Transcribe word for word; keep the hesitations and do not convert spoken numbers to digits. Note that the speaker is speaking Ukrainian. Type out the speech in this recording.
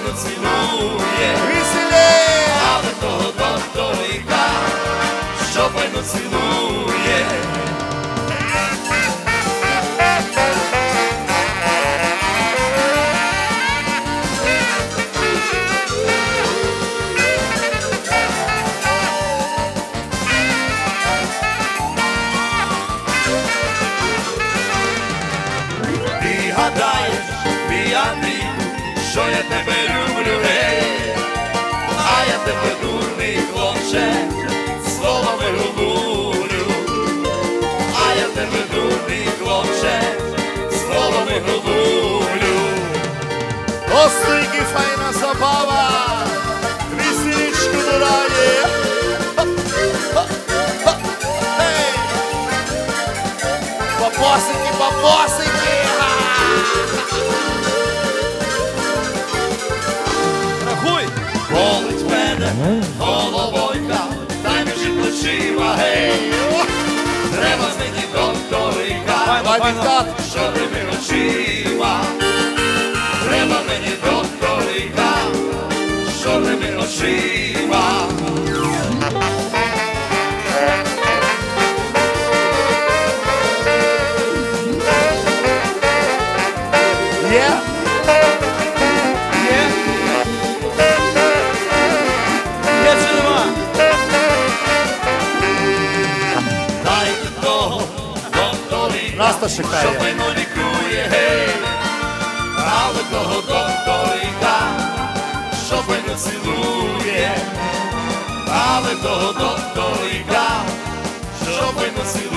файно цілує, Веселей! але того докторика, що файно цілує. Ти гадаєш, мій Андрійку, що я тебе люблю, гей, а я тебе, дурний хлопче, словами говорю, а я тебе, дурний хлопче, словами говорю. Остойки файна забава! Веселичку дурає! Ей! Бабосики, бабосики! Рахуй! Болить мене головойка, дай між плечима, гей, треба знайти докторика, Давай, дівчат! що тими очима, треба мені докторика, що тими очима. Є? Є? Є чи нема? Дайте того докторика, Нас то чекає. що файно лікує, гей, але того докторика, що файно цілує, але того докторика, що файно цілує.